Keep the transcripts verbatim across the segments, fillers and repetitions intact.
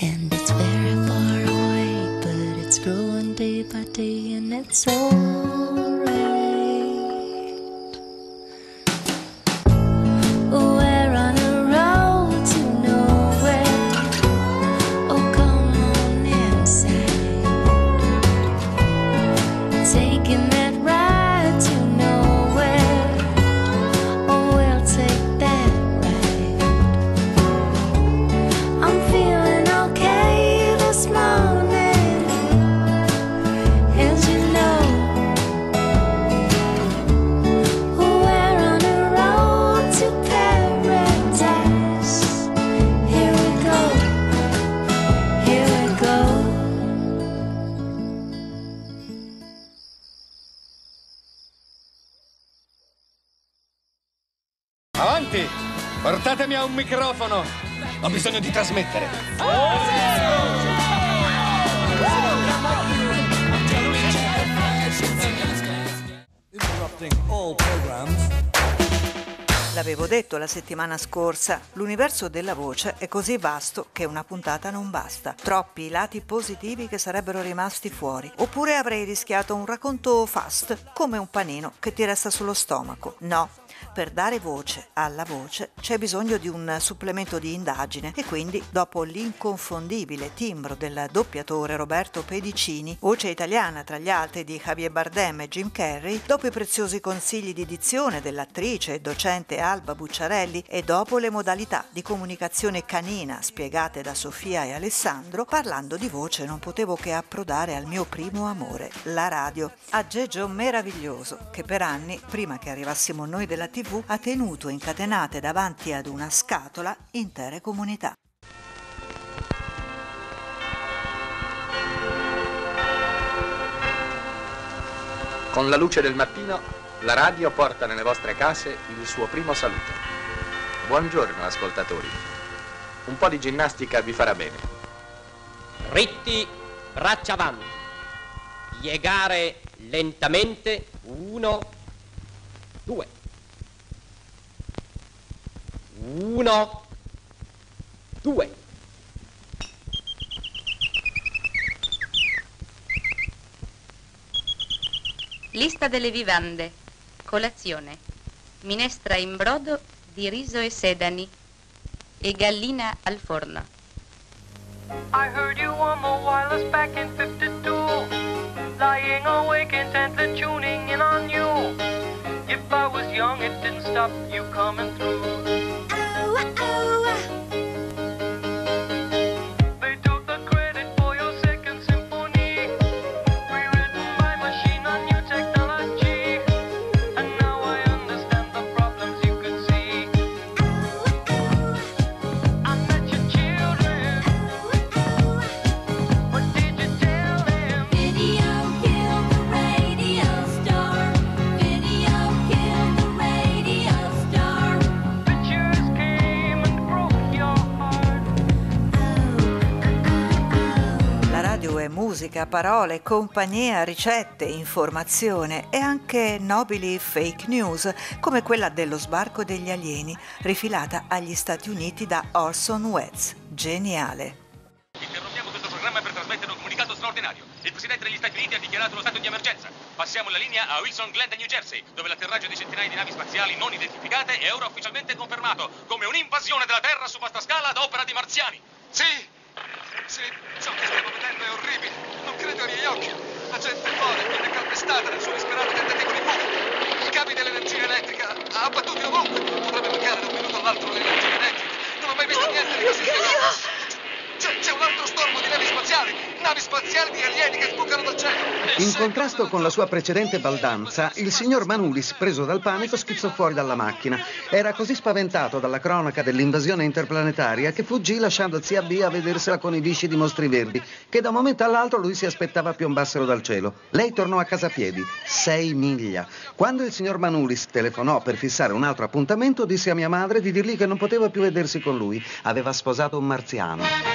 And it's very far away, but it's growing day by day, and it's alright. We're on a road to nowhere. Oh, come on inside. Taking that ride to nowhere. Oh, we'll take that ride. I'm feeling okay this morning, as you know. We're on a road to paradise. Here we go, here we go. Avanti! Portatemi a un microfono! Ho bisogno di trasmettere. Interrupting all programs. L'avevo detto la settimana scorsa, l'universo della voce è così vasto che una puntata non basta. Troppi i lati positivi che sarebbero rimasti fuori. Oppure avrei rischiato un racconto fast, come un panino che ti resta sullo stomaco. No, per dare voce alla voce c'è bisogno di un supplemento di indagine e quindi, dopo l'inconfondibile timbro del doppiatore Roberto Pedicini, voce italiana tra gli altri di Javier Bardem e Jim Carrey, dopo i preziosi consigli di dizione dell'attrice e docente Alba Bucciarelli e dopo le modalità di comunicazione canina spiegate da Sofia e Alessandro, parlando di voce non potevo che approdare al mio primo amore, la radio. Aggeggio meraviglioso che per anni, prima che arrivassimo noi della tivù, ha tenuto incatenate davanti ad una scatola intere comunità. Con la luce del mattino, la radio porta nelle vostre case il suo primo saluto. Buongiorno, ascoltatori. Un po' di ginnastica vi farà bene. Ritti, braccia avanti. Piegare lentamente. Uno, due. Uno, due. Lista delle vivande. Colazione. Minestra in brodo di riso e sedani e gallina al forno. I heard you on the wireless back in fifty-two, lying awake intently tuning in on you. If I was young it didn't stop you coming through. Oh, oh. They took the credit for your second symphony, rewritten by machine on new technology. And now I understand the problems you could see. I met your children. What did you tell them? Video killed the radio star. Video killed the radio star. Pictures came and broke your heart. La radio è musica, parole, compagnia, ricette, informazione e anche nobili fake news, come quella dello sbarco degli alieni, rifilata agli Stati Uniti da Orson Welles. Geniale. Interrompiamo questo programma per trasmettere un comunicato straordinario. Il Presidente degli Stati Uniti ha dichiarato lo stato di emergenza. Passiamo la linea a Wilson Glen, New Jersey, dove l'atterraggio di centinaia di navi spaziali non identificate è ora ufficialmente confermato come un'invasione della Terra su vasta scala ad opera di marziani. Sì, sì, ciò che stiamo vedendo è orribile. Non credo ai miei occhi. La gente muore, viene calpestata nel suo disperato tentativo di fuga. I cavi dell'energia elettrica abbattuti ovunque. Potrebbe mancare da un minuto all'altro l'energia elettrica. Non ho mai visto niente di così spiegato. C'è, c'è un altro stormo di navi spaziali. Navi spaziali di alieni che sbucano dal cielo. In contrasto con la sua precedente baldanza, il signor Manulis, preso dal panico, schizzò fuori dalla macchina. Era così spaventato dalla cronaca dell'invasione interplanetaria che fuggì lasciando zia B a vedersela con i visci di mostri verdi, che da un momento all'altro lui si aspettava piombassero dal cielo. Lei tornò a casa a piedi, sei miglia. Quando il signor Manulis telefonò per fissare un altro appuntamento, disse a mia madre di dirgli che non poteva più vedersi con lui. Aveva sposato un marziano.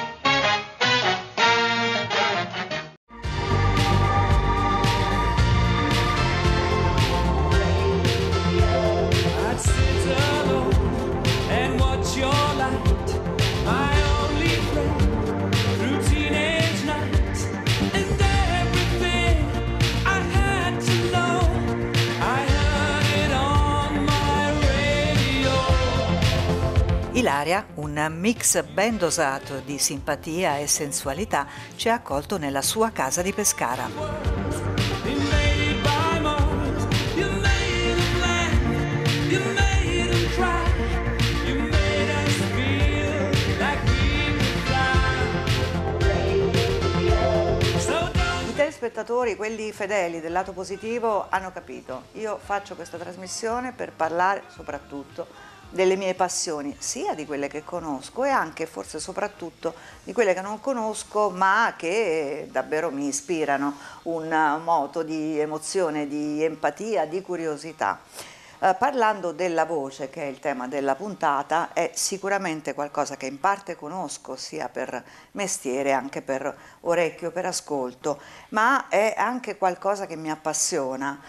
And watch your light, my only friend. Ilaria, un mix ben dosato di simpatia e sensualità, ci ha accolto nella sua casa di Pescara. I spettatori, quelli fedeli del lato positivo, hanno capito. Io faccio questa trasmissione per parlare soprattutto delle mie passioni, sia di quelle che conosco e anche forse soprattutto di quelle che non conosco ma che davvero mi ispirano un moto di emozione, di empatia, di curiosità. Uh, parlando della voce, che è il tema della puntata, è sicuramente qualcosa che in parte conosco sia per mestiere, anche per orecchio, per ascolto, ma è anche qualcosa che mi appassiona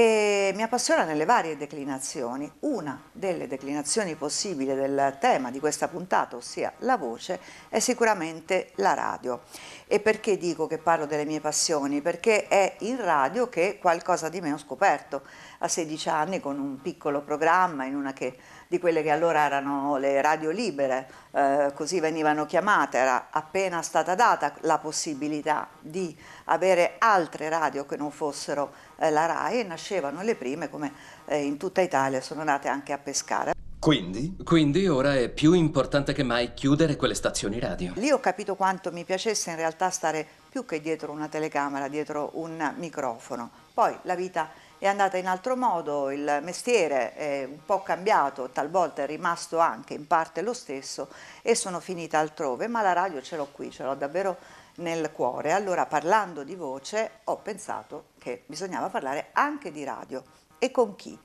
e mi appassiona nelle varie declinazioni. Una delle declinazioni possibili del tema di questa puntata, ossia la voce, è sicuramente la radio. E perché dico che parlo delle mie passioni? Perché è in radio che qualcosa di me ho scoperto a sedici anni con un piccolo programma in una che, di quelle che allora erano le radio libere, eh, così venivano chiamate. Era appena stata data la possibilità di avere altre radio che non fossero eh, la RAI, e nascevano le prime, come eh, in tutta Italia sono nate anche a Pescara. Quindi? Quindi ora è più importante che mai chiudere quelle stazioni radio. Lì ho capito quanto mi piacesse in realtà stare più che dietro una telecamera, dietro un microfono. Poi la vita è andata in altro modo, il mestiere è un po' cambiato, talvolta è rimasto anche in parte lo stesso e sono finita altrove, ma la radio ce l'ho qui, ce l'ho davvero nel cuore. Allora, parlando di voce, ho pensato che bisognava parlare anche di radio. E con chi?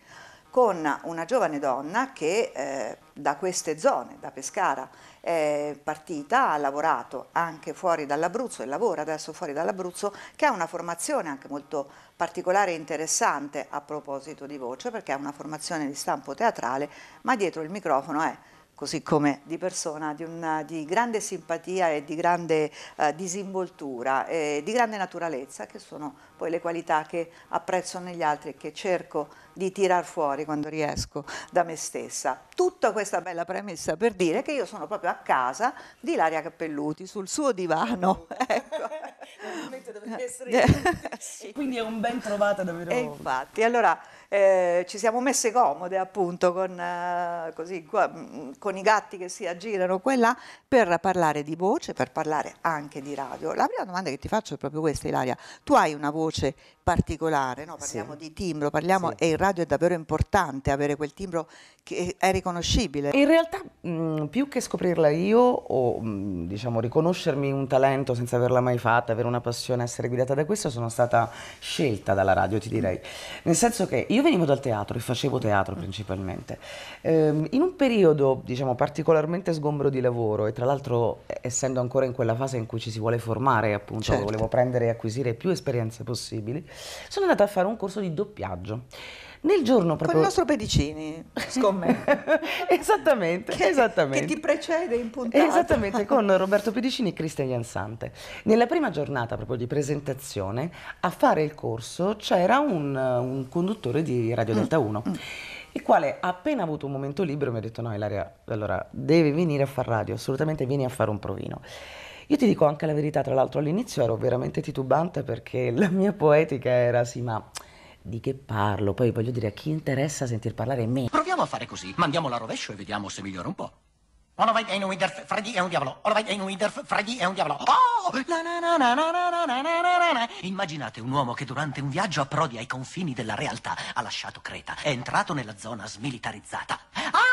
Con una giovane donna che eh, da queste zone, da Pescara, è partita, ha lavorato anche fuori dall'Abruzzo e lavora adesso fuori dall'Abruzzo, che ha una formazione anche molto particolare e interessante a proposito di voce, perché ha una formazione di stampo teatrale, ma dietro il microfono è, così come di persona, di, una, di grande simpatia e di grande eh, disinvoltura e di grande naturalezza, che sono poi le qualità che apprezzo negli altri e che cerco di tirar fuori quando riesco da me stessa. Tutta questa bella premessa per dire che io sono proprio a casa di Ilaria Cappelluti, sul suo divano. Ecco. Dovrebbe essere sì. Quindi è un ben trovata davvero. E infatti, allora eh, ci siamo messe comode appunto con, eh, così, qua, con i gatti che si aggirano qua e là per parlare di voce, per parlare anche di radio. La prima domanda che ti faccio è proprio questa, Ilaria. Tu hai una voce particolare, no? Parliamo sì. di timbro, parliamo, sì. e in radio è davvero importante avere quel timbro che è riconoscibile. In realtà mh, più che scoprirla io o mh, diciamo riconoscermi un talento senza averla mai fatta, avere una passione, essere guidata da questo, sono stata scelta dalla radio, ti direi. Nel senso che io venivo dal teatro e facevo teatro principalmente. Ehm, in un periodo diciamo particolarmente sgombro di lavoro e tra l'altro essendo ancora in quella fase in cui ci si vuole formare, appunto, certo. volevo prendere e acquisire più esperienze possibili, sono andata a fare un corso di doppiaggio. Nel giorno proprio... Con il nostro Pedicini, scommetto. esattamente, che, esattamente. Che ti precede in puntata. Esattamente, con Roberto Pedicini e Cristian Jansante. Nella prima giornata proprio di presentazione, a fare il corso c'era un, un conduttore di Radio Delta uno, mm. il quale appena avuto un momento libero mi ha detto: no Ilaria, allora devi venire a fare radio, assolutamente vieni a fare un provino. Io ti dico anche la verità, tra l'altro all'inizio ero veramente titubante perché la mia poetica era sì, ma di che parlo? Poi voglio dire, a chi interessa sentir parlare me? Proviamo a fare così, mandiamo la rovescio e vediamo se migliora un po'. Olavai è un Widerf, Freddy è un diavolo. Olavai è un Widerf, Freddy è un diavolo. Oh! La na na na na na na na na na. Immaginate un uomo che durante un viaggio approdi ai confini della realtà, ha lasciato Creta, è entrato nella zona smilitarizzata. Ah!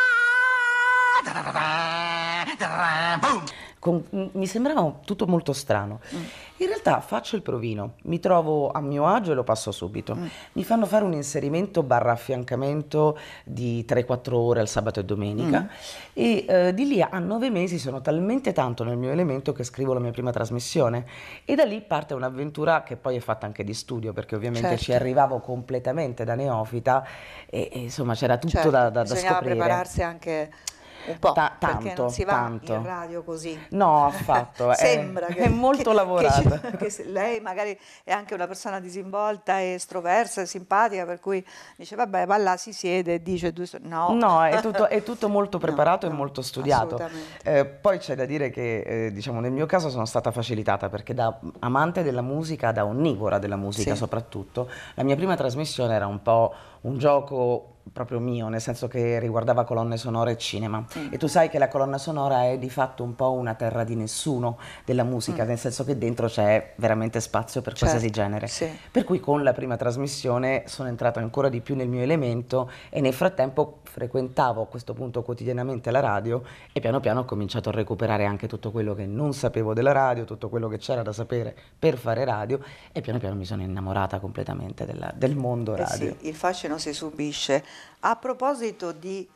Boom! Con, mi sembrava tutto molto strano. Mm. In realtà faccio il provino, mi trovo a mio agio e lo passo subito. Mm. Mi fanno fare un inserimento barra affiancamento di tre quattro ore al sabato e domenica mm. e eh, di lì a nove mesi sono talmente tanto nel mio elemento che scrivo la mia prima trasmissione e da lì parte un'avventura che poi è fatta anche di studio, perché ovviamente certo. ci arrivavo completamente da neofita e, e insomma c'era tutto certo. da, da, da scoprire. Bisognava prepararsi anche Un po', Ta- perché tanto, non si va tanto. in radio così. No, affatto. Sembra è, che, è molto che, lavorata. Che, che se- lei magari è anche una persona disinvolta, e estroversa, e simpatica, per cui dice vabbè, va là, si siede e dice due so-". No, No, è tutto, è tutto molto preparato No, e no, molto studiato. assolutamente. Eh, poi c'è da dire che, eh, diciamo, nel mio caso sono stata facilitata perché da amante della musica, da onnivora della musica Sì. soprattutto, la mia prima trasmissione era un po' un gioco proprio mio, nel senso che riguardava colonne sonore e cinema. Mm. E tu sai che la colonna sonora è di fatto un po' una terra di nessuno della musica, Mm. nel senso che dentro c'è veramente spazio per qualsiasi Certo, genere. sì. Per cui con la prima trasmissione sono entrata ancora di più nel mio elemento e nel frattempo frequentavo a questo punto quotidianamente la radio e piano piano ho cominciato a recuperare anche tutto quello che non sapevo della radio, tutto quello che c'era da sapere per fare radio e piano piano mi sono innamorata completamente della- del mondo Eh radio. sì, il fascino si subisce. A proposito di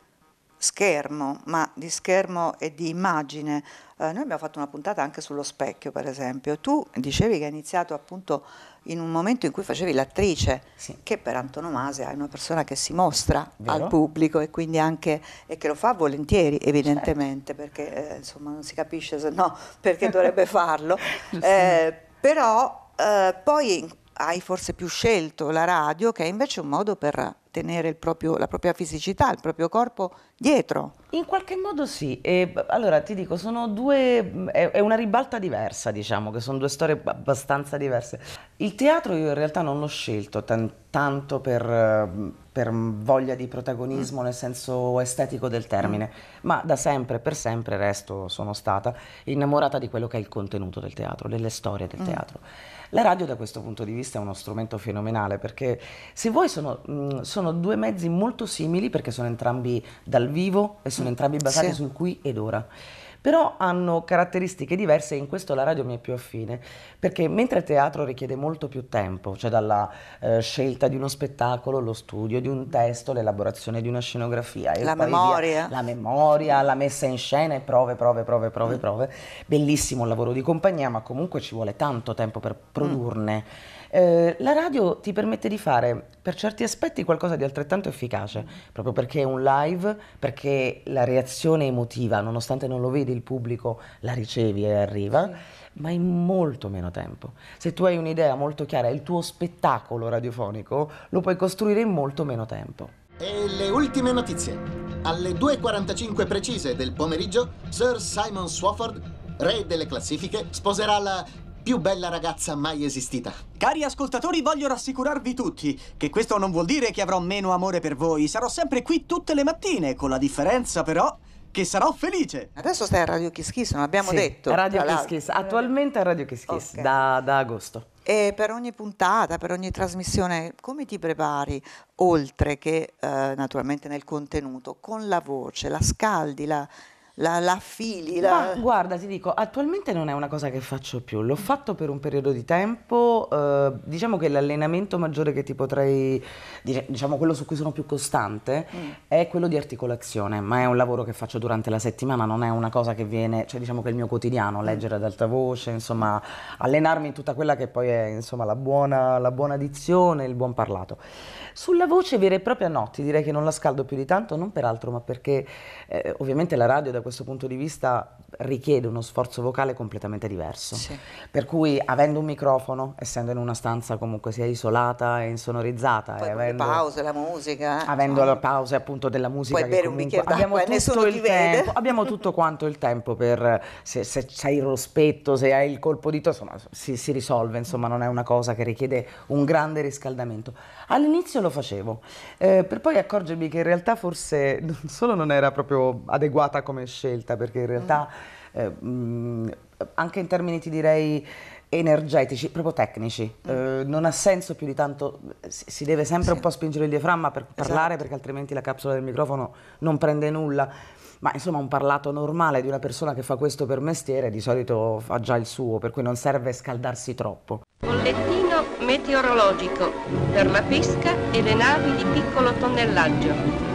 schermo, ma di schermo e di immagine, eh, noi abbiamo fatto una puntata anche sullo specchio, per esempio. Tu dicevi che hai iniziato appunto in un momento in cui facevi l'attrice, Sì. che per antonomasia è una persona che si mostra Vero. al pubblico e quindi anche e che lo fa volentieri, evidentemente, perché eh, insomma non si capisce se no perché dovrebbe farlo. Eh, però eh, poi hai forse più scelto la radio, che è invece un modo per tenere il proprio, la propria fisicità, il proprio corpo dietro. In qualche modo sì, e b- allora ti dico, sono due, è, è una ribalta diversa, diciamo, che sono due storie ab- abbastanza diverse. Il teatro io in realtà non l'ho scelto tan- tanto per, eh, per voglia di protagonismo nel senso estetico del termine, ma da sempre, per sempre resto, sono stata innamorata di quello che è il contenuto del teatro, delle storie del Mm. teatro. La radio da questo punto di vista è uno strumento fenomenale perché se vuoi sono, mh, sono due mezzi molto simili perché sono entrambi dal vivo e sono entrambi basati Sì. sul qui ed ora. Però hanno caratteristiche diverse e in questo la radio mi è più affine, perché mentre il teatro richiede molto più tempo, cioè dalla eh, scelta di uno spettacolo, lo studio di un testo, l'elaborazione di una scenografia, e La poi via, memoria. la memoria, la messa in scena e prove, prove, prove, prove, prove. Bellissimo il lavoro di compagnia, ma comunque ci vuole tanto tempo per produrne. Eh, la radio ti permette di fare per certi aspetti qualcosa di altrettanto efficace, proprio perché è un live, perché la reazione emotiva, nonostante non lo vedi il pubblico, la ricevi e arriva, ma in molto meno tempo. Se tu hai un'idea molto chiara, il tuo spettacolo radiofonico lo puoi costruire in molto meno tempo. E le ultime notizie. Alle due e quarantacinque precise del pomeriggio, Sir Simon Swofford, re delle classifiche, sposerà la più bella ragazza mai esistita. Cari ascoltatori, voglio rassicurarvi tutti che questo non vuol dire che avrò meno amore per voi. Sarò sempre qui tutte le mattine, con la differenza però che sarò felice. Adesso stai a Radio Kiss Kiss, non abbiamo Sì, detto. Radio tra Kiss l'altro. Kiss, attualmente a Radio Kiss Kiss, Ok. da, da agosto. E per ogni puntata, per ogni trasmissione, come ti prepari, oltre che eh, naturalmente nel contenuto, con la voce, la scaldi, la, la, la affili? La... Ma guarda, ti dico, attualmente non è una cosa che faccio più, l'ho fatto per un periodo di tempo, eh, diciamo che l'allenamento maggiore che ti potrei, dic- diciamo quello su cui sono più costante, Mm. è quello di articolazione, ma è un lavoro che faccio durante la settimana, non è una cosa che viene, cioè diciamo che è il mio quotidiano, leggere ad alta voce, insomma, allenarmi in tutta quella che poi è, insomma, la buona, la buona dizione, il buon parlato. Sulla voce vera e propria no, ti direi che non la scaldo più di tanto, non per altro, ma perché eh, ovviamente la radio da questo punto di vista richiede uno sforzo vocale completamente diverso. Sì. Per cui avendo un microfono, essendo in una stanza comunque sia isolata e insonorizzata, Poi e con le avendo, pause, la musica. eh. avendo le pause appunto della musica, Puoi che bere un comunque bicchiere abbiamo d'acqua e tutto nessuno il ti vede. tempo, abbiamo tutto quanto il tempo per, se, se c'hai il rospetto, se hai il colpo di tosse, insomma, si, si risolve, insomma, non è una cosa che richiede un grande riscaldamento. All'inizio lo facevo, eh, per poi accorgermi che in realtà forse non solo non era proprio adeguata come scelta, perché in realtà eh, mh, anche in termini ti direi energetici, proprio tecnici, eh, non ha senso più di tanto, si, si deve sempre Sì. un po' spingere il diaframma per parlare, Esatto. perché altrimenti la capsula del microfono non prende nulla. Ma insomma un parlato normale di una persona che fa questo per mestiere di solito fa già il suo, per cui non serve scaldarsi troppo. Bollettino meteorologico per la pesca e le navi di piccolo tonnellaggio.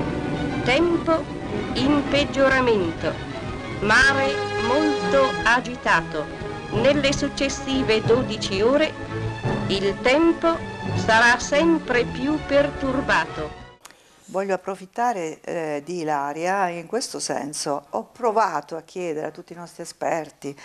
Tempo in peggioramento. Mare molto agitato. Nelle successive dodici ore il tempo sarà sempre più perturbato. voglio approfittare eh, di Ilaria in questo senso. Ho provato a chiedere a tutti i nostri esperti,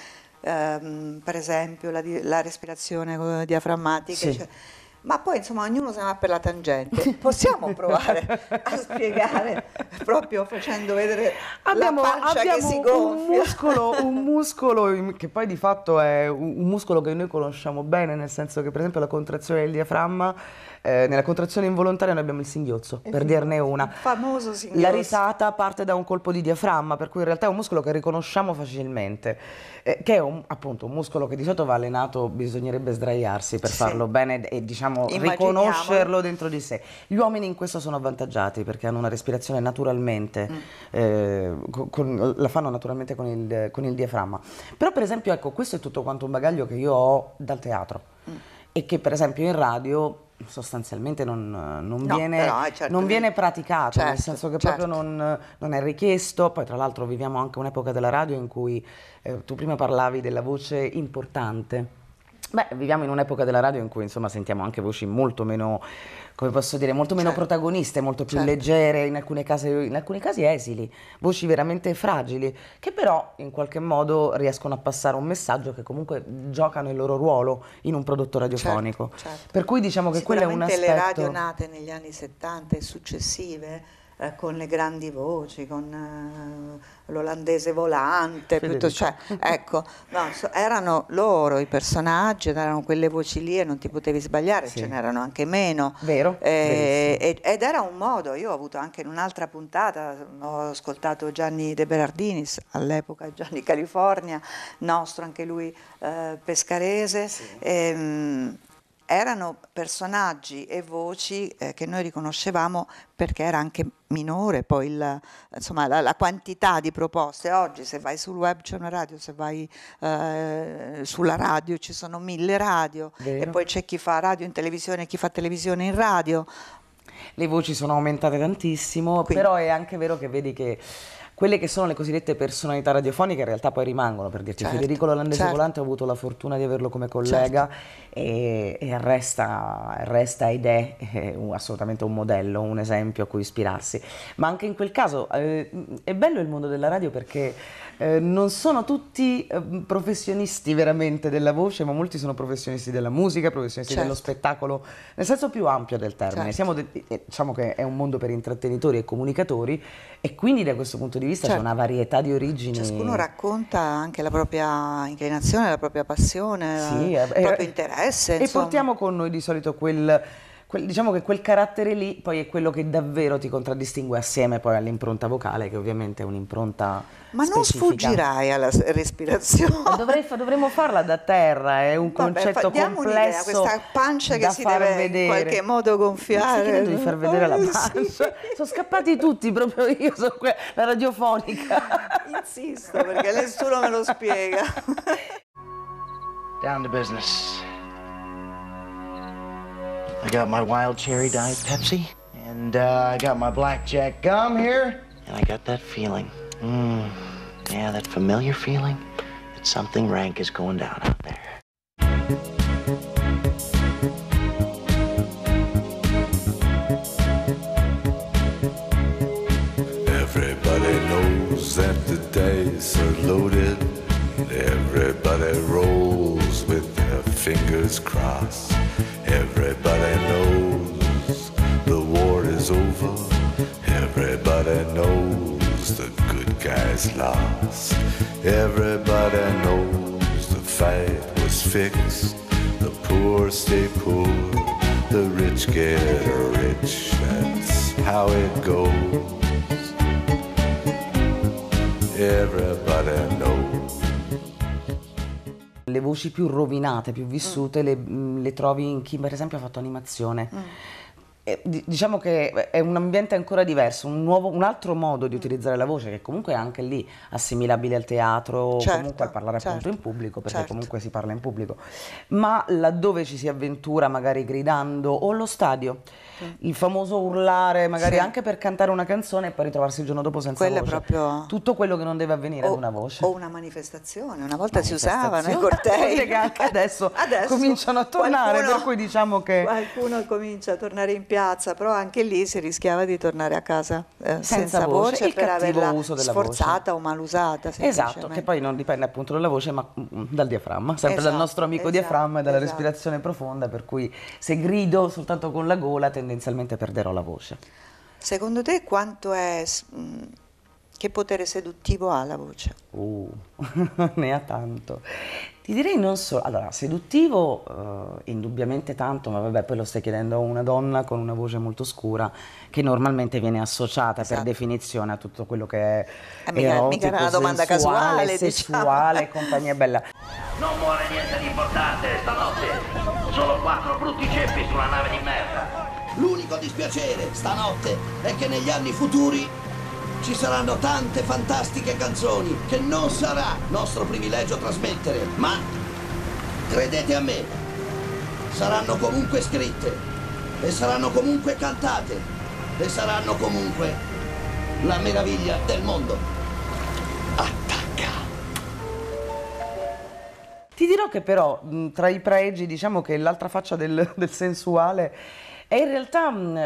ehm, per esempio la, di- la respirazione diaframmatica, Sì. cioè, ma poi insomma ognuno se ne va per la tangente. Possiamo provare a spiegare proprio facendo vedere Abbiamo, la pancia abbiamo che si un gonfia. muscolo, un muscolo in- che poi di fatto è un, un muscolo che noi conosciamo bene, nel senso che per esempio la contrazione del diaframma, eh, nella contrazione involontaria noi abbiamo il singhiozzo, per dirne una. Famoso singhiozzo. La risata parte da un colpo di diaframma, per cui in realtà è un muscolo che riconosciamo facilmente, eh, che è un, appunto un muscolo che di solito va allenato, bisognerebbe sdraiarsi per Sì. farlo bene e diciamo Immaginiamolo. riconoscerlo dentro di sé. Gli uomini in questo sono avvantaggiati perché hanno una respirazione naturalmente, Mm. eh, co- con- la fanno naturalmente con il, con il diaframma. Però per esempio ecco, questo è tutto quanto un bagaglio che io ho dal teatro Mm. e che per esempio in radio sostanzialmente non, non No, viene, però, eh, certo, non viene nel- praticato, nel certo, senso che certo. proprio non, non è richiesto. Poi tra l'altro viviamo anche un'epoca della radio in cui eh, tu prima parlavi della voce importante. Beh, viviamo in un'epoca della radio in cui insomma sentiamo anche voci molto meno, come posso dire, molto meno Certo. protagoniste, molto più Certo. leggere, in alcune casi, in alcuni casi esili, voci veramente fragili, che però in qualche modo riescono a passare un messaggio che comunque giocano il loro ruolo in un prodotto radiofonico. Certo, certo. Per cui diciamo che quello è un Sicuramente aspetto... le radio nate negli anni settanta e successive, eh, con le grandi voci, con eh, l'olandese volante, Federica. piuttosto, cioè, ecco, no, so- erano loro i personaggi, ed erano quelle voci lì e non ti potevi sbagliare, Sì. ce n'erano anche meno. Vero? Eh, Verissimo. ed ed era un modo, io ho avuto anche in un'altra puntata, ho ascoltato Gianni De Berardinis, all'epoca Gianni California, nostro, anche lui eh, pescarese, ehm, erano personaggi e voci eh, che noi riconoscevamo perché era anche minore poi il, insomma, la, la quantità di proposte. Oggi se vai sul web c'è una radio, se vai eh, sulla radio ci sono mille radio, Vero. e poi c'è chi fa radio in televisione e chi fa televisione in radio. Le voci sono aumentate tantissimo, Quindi- però è anche vero che vedi che quelle che sono le cosiddette personalità radiofoniche in realtà poi rimangono, per dirti, Certo, Federico l'olandese certo. volante ho avuto la fortuna di averlo come collega e, e resta, resta ed è eh, un- assolutamente un modello, un esempio a cui ispirarsi. Ma anche in quel caso eh, è bello il mondo della radio perché eh, non sono tutti eh, professionisti veramente della voce, ma molti sono professionisti della musica, professionisti Certo. dello spettacolo, nel senso più ampio del termine. Certo. Siamo de- eh, diciamo che è un mondo per intrattenitori e comunicatori e quindi da questo punto di vista Certo. c'è una varietà di origini. Ciascuno racconta anche la propria inclinazione, la propria passione, Sì, il eh, proprio eh, interesse. E insomma. portiamo con noi di solito quel, quel- diciamo che quel carattere lì poi è quello che davvero ti contraddistingue assieme poi all'impronta vocale, che ovviamente è un'impronta Ma non specifica. sfuggirai alla s- respirazione. Ma dovrei fa- dovremmo farla da terra, è un Vabbè, concetto fa- diamo un'idea, complesso questa pancia che da si far deve vedere. in qualche modo Ma gonfiare. stai chiedendo di far vedere la Oh, pancia? sì. Sono scappati tutti, proprio io, sono que- la radiofonica. Insisto perché nessuno me lo spiega. Down to business. I got my wild cherry diet Pepsi, and uh, I got my blackjack gum here, and I got that feeling. Mmm, yeah, that familiar feeling that something rank is going down out there. Everybody knows that the dice are loaded. Everybody rolls with their fingers crossed. Everybody knows the war is over. Everybody knows the good guys lost. Everybody knows the fight was fixed. The poor stay poor, the rich get rich. That's how it goes. Everybody knows. Le voci più rovinate, più vissute, le, mh, le trovi in chi per esempio ha fatto animazione. E di- diciamo che è un ambiente ancora diverso, un, nuovo, un altro modo di utilizzare la voce che comunque è anche lì assimilabile al teatro, Certo, comunque al parlare appunto certo, in pubblico, perché certo. comunque si parla in pubblico, ma laddove ci si avventura magari gridando o allo stadio, il famoso urlare magari Sì. anche per cantare una canzone e poi ritrovarsi il giorno dopo senza Quello è voce. proprio- Tutto quello che non deve avvenire ad O, una voce. o una manifestazione, una volta si usavano i Manifestazione, cortei. che anche adesso Adesso cominciano a tornare, qualcuno- per cui diciamo che Qualcuno comincia a tornare in piazza, però anche lì si rischiava di tornare a casa eh, senza, senza voce, voce per averla uso della sforzata voce. o malusata. Esatto, che poi non dipende appunto dalla voce ma mm, dal diaframma, sempre Esatto, dal nostro amico esatto, diaframma e dalla esatto. respirazione profonda, per cui se grido soltanto con la gola tendenzialmente perderò la voce. Secondo te quanto è, mh, che potere seduttivo ha la voce? Uh, ne ha tanto. Ti direi non solo, allora seduttivo eh, indubbiamente tanto, ma vabbè poi lo stai chiedendo a una donna con una voce molto scura che normalmente viene associata Esatto. per definizione a tutto quello che è Eh, mica- erotico, mica era una domanda sensuale, casuale, sessuale, diciamo. compagnia bella. Non muore niente di importante stanotte, solo quattro brutti ceppi sulla nave di merda. L'unico dispiacere stanotte è che negli anni futuri ci saranno tante fantastiche canzoni che non sarà nostro privilegio trasmettere, ma credete a me, saranno comunque scritte e saranno comunque cantate e saranno comunque la meraviglia del mondo. Ti dirò che però mh, tra i pregi diciamo che l'altra faccia del, del sensuale è in realtà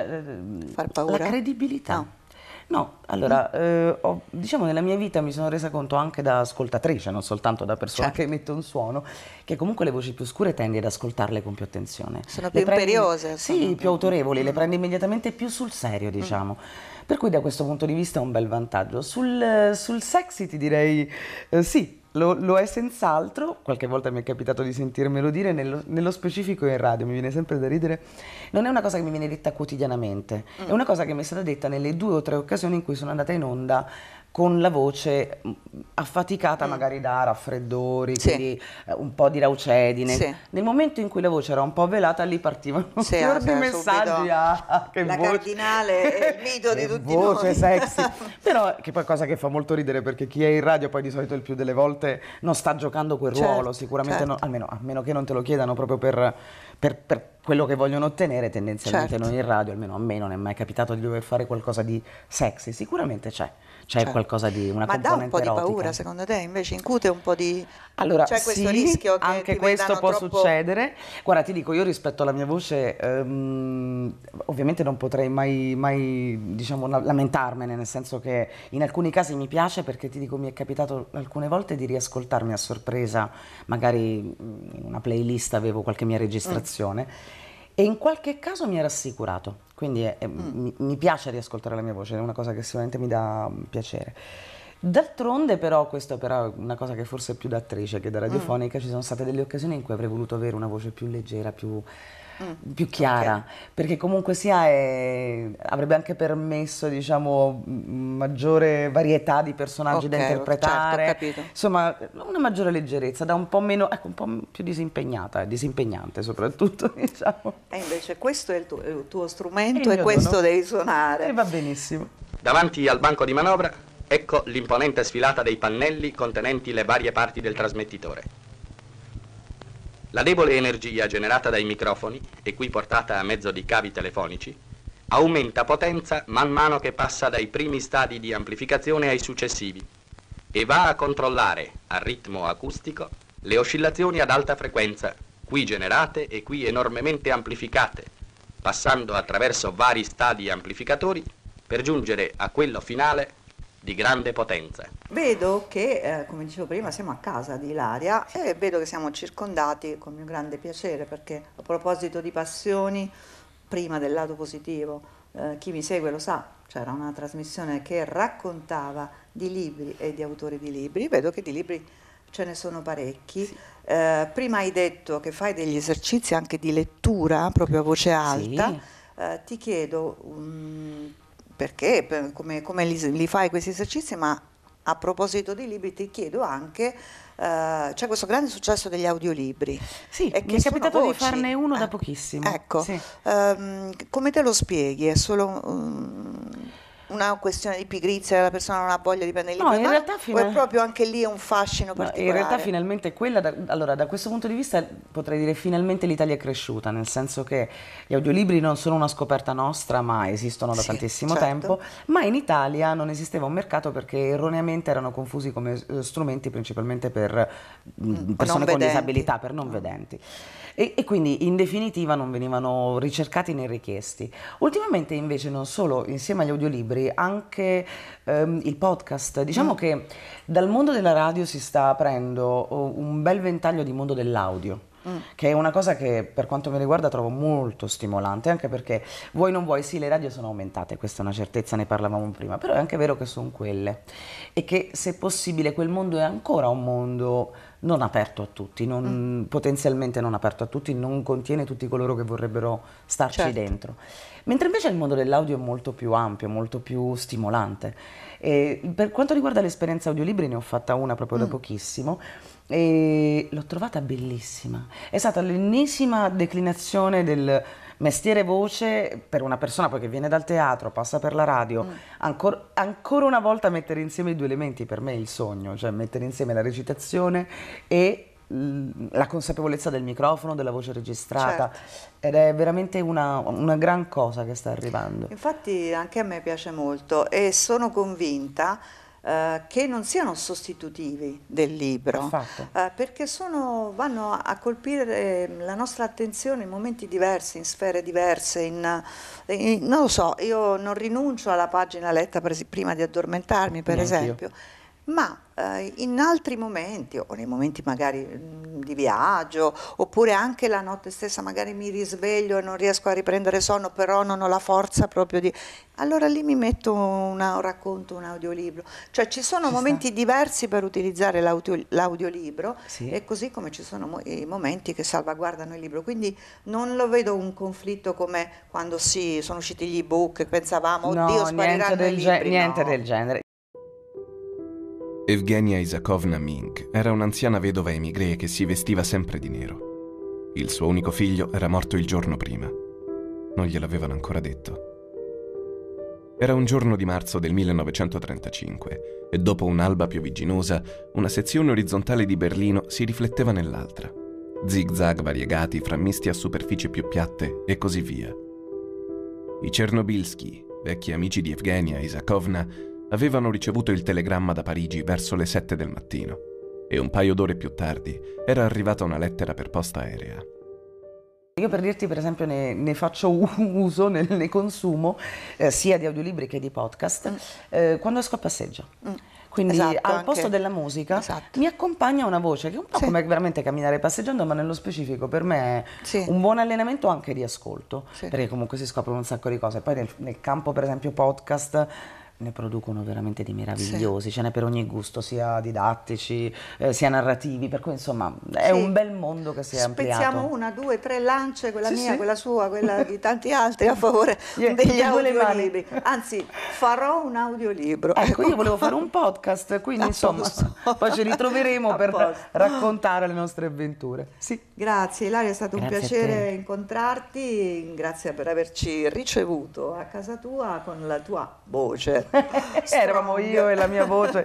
mh, Far paura? la credibilità. No. No, allora, eh, ho, diciamo nella mia vita mi sono resa conto anche da ascoltatrice, non soltanto da persona Certo. che emette un suono, che comunque le voci più scure tendi ad ascoltarle con più attenzione. Sono Le più prendi- imperiose, Sì, sono- più autorevoli, le prendi immediatamente più sul serio, diciamo. Per cui da questo punto di vista è un bel vantaggio. Sul, sul sexy ti direi eh, sì, lo, lo è senz'altro, qualche volta mi è capitato di sentirmelo dire, nello, nello specifico in radio, mi viene sempre da ridere, non è una cosa che mi viene detta quotidianamente, Mm. è una cosa che mi è stata detta nelle due o tre occasioni in cui sono andata in onda con la voce mh, affaticata magari da raffreddori, Sì. quindi eh, un po' di raucedine. Sì. Nel momento in cui la voce era un po' velata, lì partivano un Sì, fior sì, di subito. messaggi. Ah, che La voce. cardinale è il mito di Che tutti voce noi. sexy. Però che poi cosa che fa molto ridere, perché chi è in radio poi di solito il più delle volte non sta giocando quel Certo, ruolo, sicuramente certo. no, almeno a meno che non te lo chiedano proprio per, per- per quello che vogliono ottenere, tendenzialmente Certo. noi in radio, almeno a me non è mai capitato di dover fare qualcosa di sexy, sicuramente c'è, c'è Certo. qualcosa di una Ma dà un componente po' di erotica. paura secondo te? Invece incute un po' di... Allora, C'è questo sì, rischio che anche ti questo vedano può troppo... succedere. Guarda, ti dico, io rispetto alla mia voce, ehm, ovviamente non potrei mai, mai, diciamo, la- lamentarmene, nel senso che in alcuni casi mi piace, perché ti dico, mi è capitato alcune volte di riascoltarmi a sorpresa, magari mm, in una playlist avevo qualche mia registrazione, e in qualche caso mi ha rassicurato, quindi è- è- mi, mi piace riascoltare la mia voce, è una cosa che sicuramente mi dà mm, piacere. D'altronde però, questo però è una cosa che forse è più da attrice che da radiofonica, ci sono state delle occasioni in cui avrei voluto avere una voce più leggera, più, più chiara, perché comunque sia è- avrebbe anche permesso, diciamo, m- maggiore varietà di personaggi da Ok, interpretare, certo, ho capito. insomma una maggiore leggerezza, da un po' meno, ecco, un po' più disimpegnato, eh, disimpegnante soprattutto, diciamo. E invece questo è il tuo, il tuo strumento È e il mio questo dono. devi suonare. E va benissimo. Davanti al banco di manovra, ecco l'imponente sfilata dei pannelli contenenti le varie parti del trasmettitore. La debole energia generata dai microfoni, e qui portata a mezzo di cavi telefonici, aumenta potenza man mano che passa dai primi stadi di amplificazione ai successivi e va a controllare, a ritmo acustico, le oscillazioni ad alta frequenza, qui generate e qui enormemente amplificate, passando attraverso vari stadi amplificatori per giungere a quello finale di grande potenza. Vedo che, eh, come dicevo prima, siamo a casa di Ilaria e vedo che siamo circondati con mio grande piacere, perché a proposito di passioni, prima del lato positivo, eh, chi mi segue lo sa, c'era una trasmissione che raccontava di libri e di autori di libri, vedo che di libri ce ne sono parecchi. Eh, prima hai detto che fai degli esercizi anche di lettura, proprio a voce alta. Sì. Eh, ti chiedo um, perché, per- come, come li, li fai questi esercizi, ma a proposito di libri ti chiedo anche, eh, c'è questo grande successo degli audiolibri. Sì, e mi che è sono capitato di voci. farne uno da Eh, pochissimo. Ecco, Sì. ehm, come te lo spieghi? È solo... um, una questione di pigrizia, la persona non ha voglia di prendere il No, libro in in mano, realtà o fino è a- proprio anche lì un fascino No, particolare? in realtà finalmente quella, da, allora da questo punto di vista potrei dire finalmente l'Italia è cresciuta, nel senso che gli audiolibri non sono una scoperta nostra, ma esistono da Sì, tantissimo certo. tempo, ma in Italia non esisteva un mercato perché erroneamente erano confusi come eh, strumenti principalmente per mh, persone con vedenti. disabilità, per non vedenti. E, e quindi in definitiva non venivano ricercati né richiesti. Ultimamente invece non solo insieme agli audiolibri, anche ehm, il podcast. Diciamo Mm. che dal mondo della radio si sta aprendo oh, un bel ventaglio di mondo dell'audio. Mm. Che è una cosa che per quanto mi riguarda trovo molto stimolante, anche perché vuoi non vuoi, sì, le radio sono aumentate, questa è una certezza, ne parlavamo prima, però è anche vero che sono quelle e che se possibile quel mondo è ancora un mondo non aperto a tutti, non- potenzialmente non aperto a tutti, non contiene tutti coloro che vorrebbero starci Certo. dentro. Mentre invece il mondo dell'audio è molto più ampio, molto più stimolante. E per quanto riguarda l'esperienza audiolibri ne ho fatta una proprio da Mm. pochissimo e l'ho trovata bellissima. È stata l'ennesima declinazione del mestiere voce per una persona poi che viene dal teatro, passa per la radio, Mm. ancor- ancora una volta mettere insieme i due elementi per me è il sogno, cioè mettere insieme la recitazione e l- la consapevolezza del microfono, della voce registrata, Certo. ed è veramente una, una gran cosa che sta arrivando. Infatti anche a me piace molto e sono convinta eh, che non siano sostitutivi del libro, Affatto. eh, perché sono, vanno a colpire la nostra attenzione in momenti diversi, in sfere diverse, in, in- non lo so, io non rinuncio alla pagina letta per es- prima di addormentarmi, per Neanch'io. esempio, ma eh, in altri momenti, o nei momenti magari mm, di viaggio, oppure anche la notte stessa magari mi risveglio e non riesco a riprendere sonno, però non ho la forza proprio di... Allora lì mi metto una- un racconto, un audiolibro. Cioè ci sono Ci momenti diversi per utilizzare l'audio- l'audiolibro Sì. e così come ci sono mo- i momenti che salvaguardano il libro. Quindi non lo vedo un conflitto come quando sì, sono usciti gli ebook e pensavamo, No, oddio, niente spariranno del, i ge- libri. niente No. del genere. Evgenia Isakovna Mink era un'anziana vedova emigrée che si vestiva sempre di nero. Il suo unico figlio era morto il giorno prima. Non gliel'avevano ancora detto. Era un giorno di marzo del millenovecentotrentacinque e dopo un'alba piovigginosa una sezione orizzontale di Berlino si rifletteva nell'altra. Zig-zag variegati frammisti a superfici più piatte e così via. I Chernobylski, vecchi amici di Evgenia Isakovna, avevano ricevuto il telegramma da Parigi verso le sette del mattino e un paio d'ore più tardi era arrivata una lettera per posta aerea. Io per dirti per esempio ne, ne faccio uso, ne, ne consumo eh, sia di audiolibri che di podcast eh, quando esco a passeggio. Mm. Quindi Esatto, al anche- posto della musica Esatto. mi accompagna una voce che è un po' Sì. come veramente camminare passeggiando, ma nello specifico per me è Sì. un buon allenamento anche di ascolto, Sì. perché comunque si scoprono un sacco di cose. Poi nel, nel campo per esempio podcast ne producono veramente di meravigliosi, ce n'è per ogni gusto, sia didattici, eh, sia narrativi, per cui insomma è Sì. un bel mondo che si è ampliato. Spezziamo una, due, tre lance, quella Sì, mia, sì. quella sua, quella di tanti altri a favore Yeah, degli tutte e due le mani. audiolibri. Anzi, farò un audiolibro. Ecco, io volevo fare un podcast, quindi A insomma, posto. poi ci ritroveremo A per posto. raccontare le nostre avventure. Sì. Grazie Ilaria, è stato Grazie un a piacere te. incontrarti, grazie per averci ricevuto a casa tua con la tua voce. Eravamo io e la mia voce.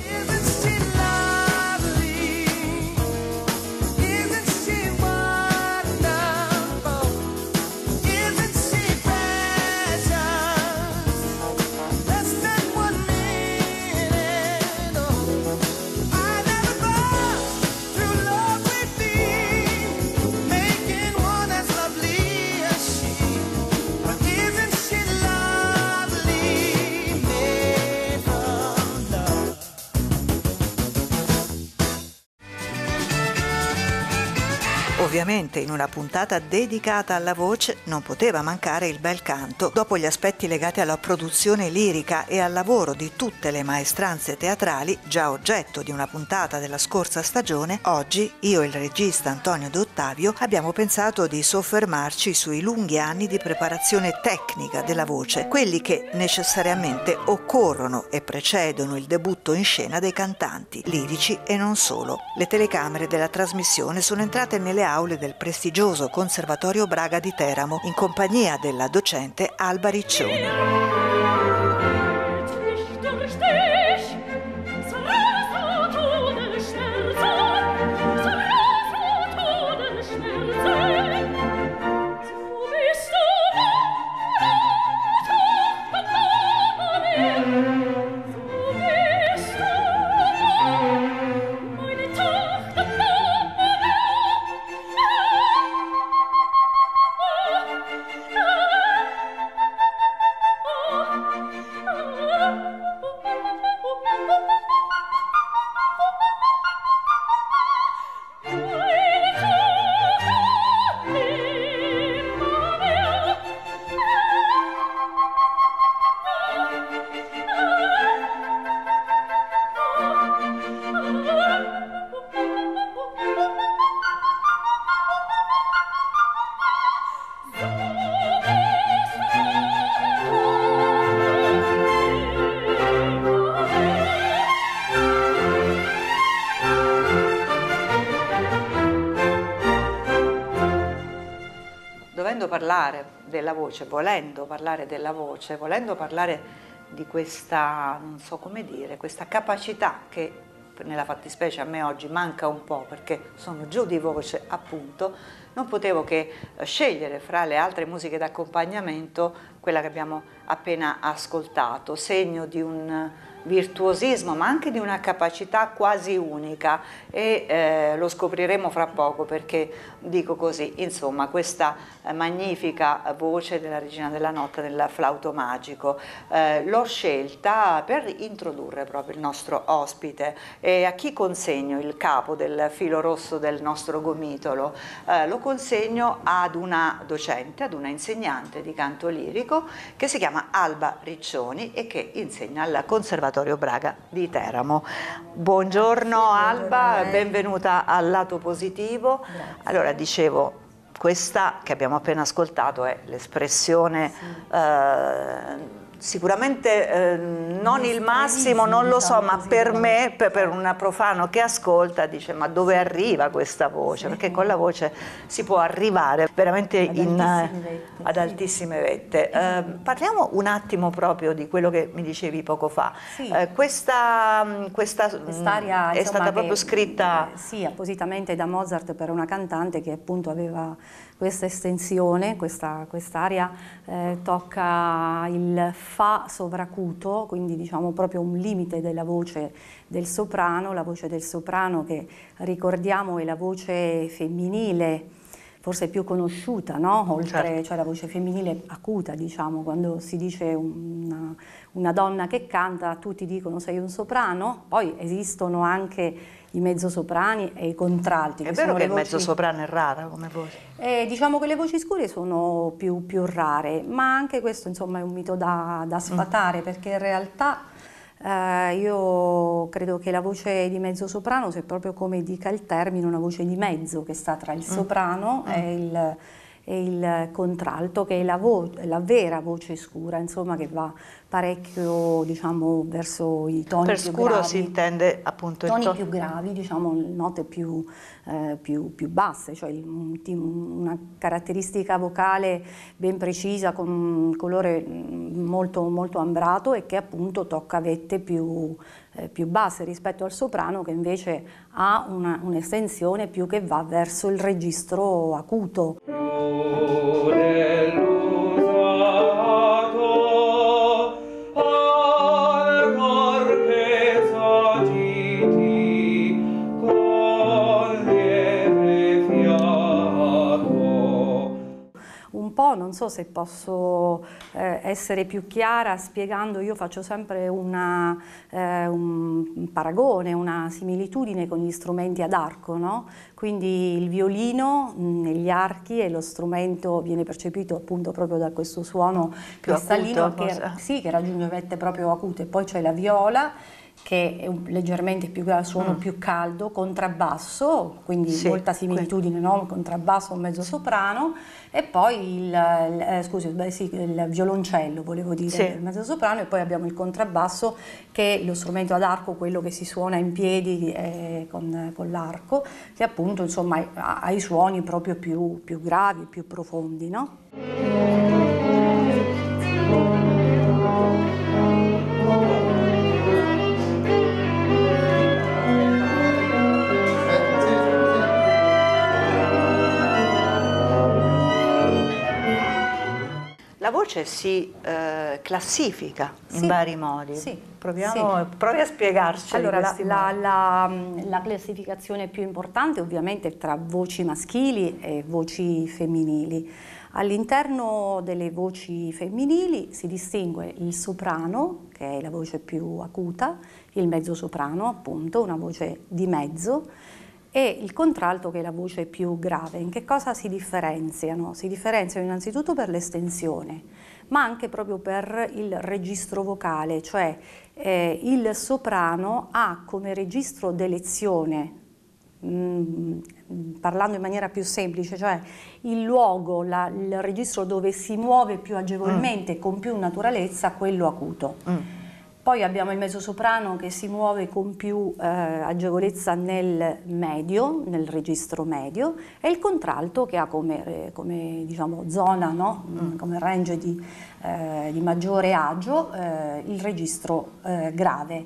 Ovviamente in una puntata dedicata alla voce non poteva mancare il bel canto. Dopo gli aspetti legati alla produzione lirica e al lavoro di tutte le maestranze teatrali, già oggetto di una puntata della scorsa stagione, oggi io e il regista Antonio D'Ottavio abbiamo pensato di soffermarci sui lunghi anni di preparazione tecnica della voce, quelli che necessariamente occorrono e precedono il debutto in scena dei cantanti, lirici e non solo. Le telecamere della trasmissione sono entrate nelle aule del prestigioso Conservatorio Braga di Teramo in compagnia della docente Alba Riccioni. volendo parlare della voce, volendo parlare della voce, volendo parlare di questa, non so come dire, questa capacità che nella fattispecie a me oggi manca un po' perché sono giù di voce appunto, non potevo che scegliere fra le altre musiche d'accompagnamento quella che abbiamo appena ascoltato, segno di un virtuosismo ma anche di una capacità quasi unica e eh, lo scopriremo fra poco perché dico così, insomma questa eh, magnifica voce della Regina della Notte del flauto magico eh, l'ho scelta per introdurre proprio il nostro ospite e a chi consegno il capo del filo rosso del nostro gomitolo? Eh, lo consegno ad una docente, ad una insegnante di canto lirico che si chiama Alba Riccioni e che insegna al Conservatorio Braga di Teramo. Buongiorno Alba, benvenuta al Lato Positivo. Grazie. Allora dicevo, questa che abbiamo appena ascoltato è l'espressione sì. eh, sicuramente eh, non il massimo, non lo so, ma per me, per, per un profano che ascolta, dice ma dove arriva questa voce? Sì. Perché con la voce si può arrivare veramente ad, in, altissime, vette, ad sì. altissime vette. Eh, parliamo un attimo proprio di quello che mi dicevi poco fa. Sì. Eh, questa questa quest'aria è stata proprio che, scritta... Eh, sì, appositamente da Mozart per una cantante che appunto aveva questa estensione, questa quest'aria eh, tocca il fa sovracuto, quindi diciamo proprio un limite della voce del soprano, la voce del soprano che ricordiamo è la voce femminile, forse più conosciuta, no? Oltre, certo. Cioè la voce femminile acuta, diciamo, quando si dice una, una donna che canta, tutti dicono sei un soprano, poi esistono anche i mezzosoprani e i contralti. È vero che il mezzosoprano è rara come voce? Eh, diciamo che le voci scure sono più, più rare, ma anche questo insomma è un mito da, da sfatare, mm. perché in realtà eh, io credo che la voce di mezzosoprano, se proprio come dica il termine, una voce di mezzo che sta tra il soprano mm. e il e il contralto, che è la, la vera voce scura, insomma, che va parecchio, diciamo, verso i toni per più scuro gravi. Si intende appunto toni il tono più gravi, diciamo, note più, eh, più, più basse, cioè una caratteristica vocale ben precisa con un colore molto, molto ambrato e che appunto tocca vette più, eh, più basse rispetto al soprano, che invece ha un'estensione più che va verso il registro acuto. Un po', non so se posso eh, essere più chiara spiegando, io faccio sempre una, eh, un paragone, una similitudine con gli strumenti ad arco, no? Quindi il violino mh, negli archi e lo strumento viene percepito appunto proprio da questo suono più cristallino acuto, che, sì, che raggiunge vette proprio acute. Poi c'è la viola che è un, leggermente più suono mm. più caldo, contrabbasso, quindi sì, molta similitudine, no? Contrabbasso, mezzo soprano, e poi il, il eh, scusi, beh, sì, il violoncello, volevo dire, sì. il mezzo soprano, e poi abbiamo il contrabbasso che è lo strumento ad arco, quello che si suona in piedi eh, con, con l'arco, che appunto insomma ha, ha i suoni proprio più, più gravi, più profondi, no? La voce si eh, classifica in sì, vari modi. Sì, Proviamo, sì. Provi a spiegarci. Allora, la, la, la, la classificazione più importante ovviamente è tra voci maschili e voci femminili. All'interno delle voci femminili si distingue il soprano, che è la voce più acuta, il mezzosoprano, appunto, una voce di mezzo, e il contralto, che è la voce più grave. In che cosa si differenziano? Si differenziano innanzitutto per l'estensione, ma anche proprio per il registro vocale, cioè eh, il soprano ha come registro d'elezione, mh, parlando in maniera più semplice, cioè il luogo, la, il registro dove si muove più agevolmente, mm. con più naturalezza, quello acuto. Mm. Poi abbiamo il mezzosoprano che si muove con più eh, agevolezza nel medio, nel registro medio, e il contralto che ha come, come diciamo, zona, no? mm. come range di, eh, di maggiore agio, eh, il registro eh, grave.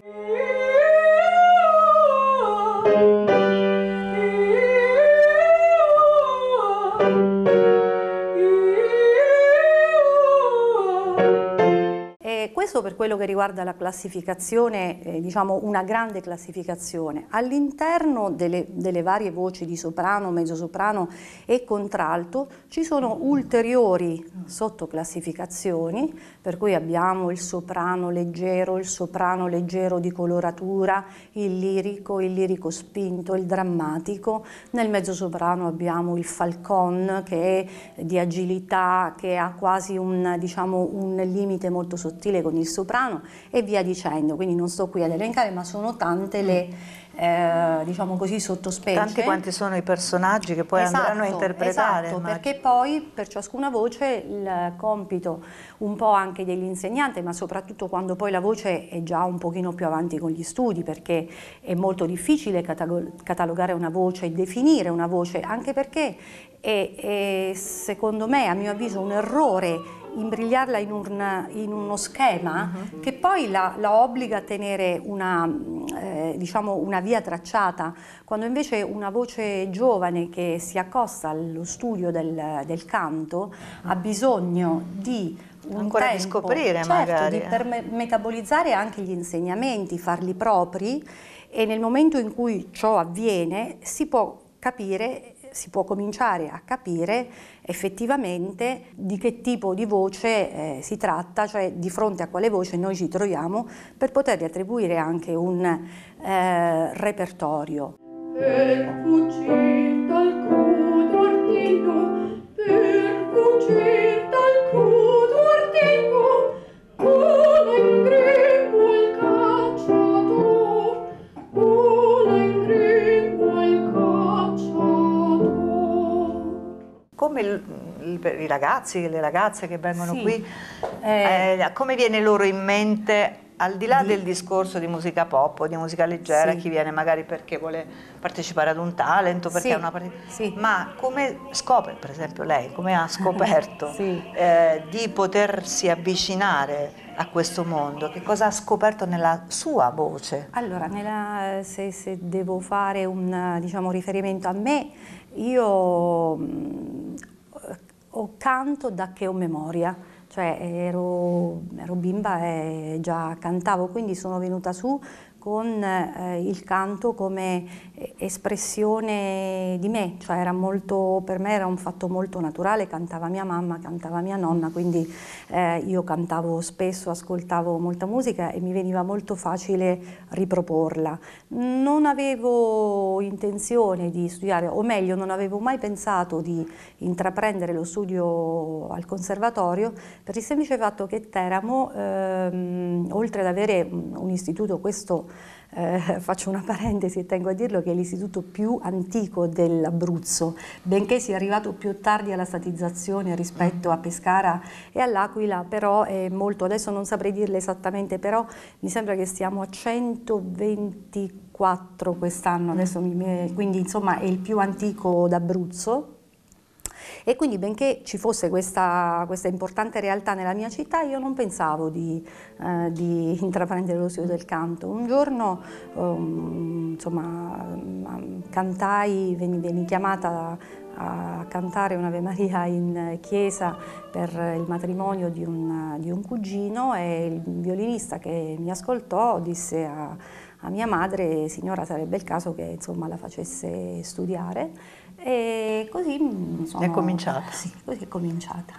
Questo per quello che riguarda la classificazione, eh, diciamo una grande classificazione. All'interno delle, delle varie voci di soprano, mezzosoprano e contralto ci sono ulteriori sottoclassificazioni, per cui abbiamo il soprano leggero, il soprano leggero di coloratura, il lirico, il lirico spinto, il drammatico. Nel mezzosoprano abbiamo il falcon che è di agilità, che ha quasi un, diciamo, un limite molto sottile con il soprano e via dicendo, quindi non sto qui ad elencare, ma sono tante le eh, diciamo così sottospecie. Tanti quanti sono i personaggi che poi esatto, andranno a interpretare. Esatto, perché poi per ciascuna voce il compito un po' anche dell'insegnante, ma soprattutto quando poi la voce è già un pochino più avanti con gli studi, perché è molto difficile catalogare una voce e definire una voce, anche perché è, è secondo me, a mio avviso, un errore imbrigliarla in, un, in uno schema uh-huh. che poi la, la obbliga a tenere una, eh, diciamo una via tracciata, quando invece una voce giovane che si accosta allo studio del, del canto ha bisogno di un ancora tempo, di scoprire, certo, magari. di per metabolizzare anche gli insegnamenti, farli propri, e nel momento in cui ciò avviene si può capire, si può cominciare a capire effettivamente di che tipo di voce eh, si tratta, cioè di fronte a quale voce noi ci troviamo, per potergli attribuire anche un eh, repertorio. Per fuggir dal crudo ordigno, per fuggir dal crudo ordigno, vola in grembo il cacciator, vola in grembo il cacciator. Come il, il, i ragazzi e le ragazze che vengono sì. qui, eh, eh, come viene loro in mente, al di là di... del discorso di musica pop o di musica leggera, sì. chi viene magari perché vuole partecipare ad un talento, perché sì. ha una partita, sì. ma come scopre, per esempio lei, come ha scoperto sì. eh, di potersi avvicinare a questo mondo? Che cosa ha scoperto nella sua voce? Allora, nella, se, se devo fare un diciamo, riferimento a me, io mh, ho canto da che ho memoria, cioè ero, ero bimba e già cantavo, quindi sono venuta su con eh, il canto come espressione di me, cioè era molto, per me era un fatto molto naturale, cantava mia mamma, cantava mia nonna, quindi eh, io cantavo spesso, ascoltavo molta musica e mi veniva molto facile riproporla. Non avevo intenzione di studiare, o meglio non avevo mai pensato di intraprendere lo studio al conservatorio, per il semplice fatto che Teramo, ehm, oltre ad avere un, un istituto, questo Eh, faccio una parentesi e tengo a dirlo, che è l'istituto più antico dell'Abruzzo, benché sia arrivato più tardi alla statizzazione rispetto a Pescara e all'Aquila, però è molto, adesso non saprei dirle esattamente, però mi sembra che stiamo a centoventiquattro quest'anno, adesso mi, quindi insomma è il più antico d'Abruzzo. E quindi benché ci fosse questa, questa importante realtà nella mia città, io non pensavo di, eh, di intraprendere lo studio del canto. Un giorno um, insomma, cantai, veni, veni chiamata a cantare un'Ave Maria in chiesa per il matrimonio di un, di un cugino, e il violinista che mi ascoltò disse a, a mia madre: signora, sarebbe il caso che insomma, la facesse studiare. E così sono... è cominciata. Sì, così è cominciata.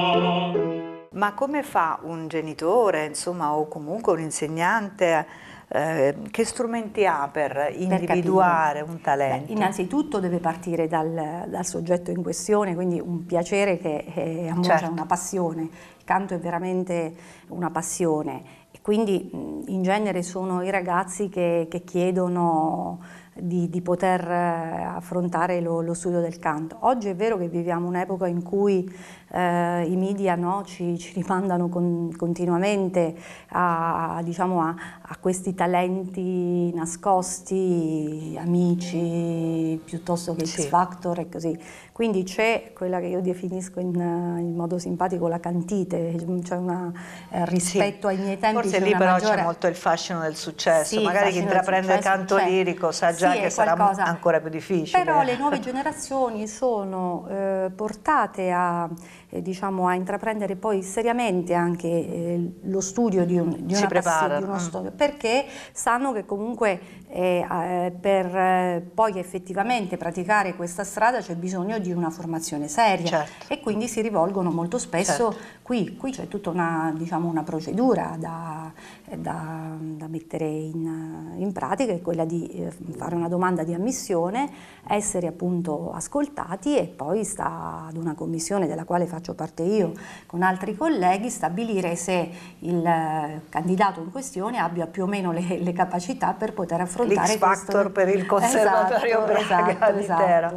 Ma come fa un genitore, insomma, o comunque un insegnante eh, che strumenti ha per individuare per un talento? Beh, innanzitutto deve partire dal, dal soggetto in questione, quindi un piacere che è, a Certo. una passione. Il canto è veramente una passione e quindi mh, in genere sono i ragazzi che, che chiedono di, di poter affrontare lo, lo studio del canto. Oggi è vero che viviamo un'epoca in cui eh, i media, no, ci, ci rimandano con, continuamente a, diciamo, a, a questi talenti nascosti, amici, piuttosto che Sì. X Factor e così. Quindi c'è quella che io definisco in, in modo simpatico la cantite, c'è un eh, rispetto Sì. ai miei tempi. Forse c'è lì una però maggiore... c'è molto il fascino del successo, Sì, magari chi fascino del intraprende il successo canto c'è. lirico sa già Sì, che è sarà qualcosa. ancora più difficile. Però le nuove generazioni sono eh, portate a, eh, diciamo, a intraprendere poi seriamente anche eh, lo studio di, un, di Si una passione, preparano. di uno Mm. studio, perché sanno che comunque eh, eh, per eh, poi effettivamente praticare questa strada c'è bisogno di una formazione seria. Certo. E quindi si rivolgono molto spesso Certo. qui, qui c'è tutta una, diciamo, una procedura da, da, da mettere in, in pratica, è quella di eh, fare una domanda di ammissione, essere appunto ascoltati e poi sta ad una commissione della quale faccio parte io con altri colleghi stabilire se il eh, candidato in questione abbia più o meno le, le capacità per poter affrontare L'X Factor questo... per il Conservatorio Esatto, Braga esatto, di esatto. Teramo.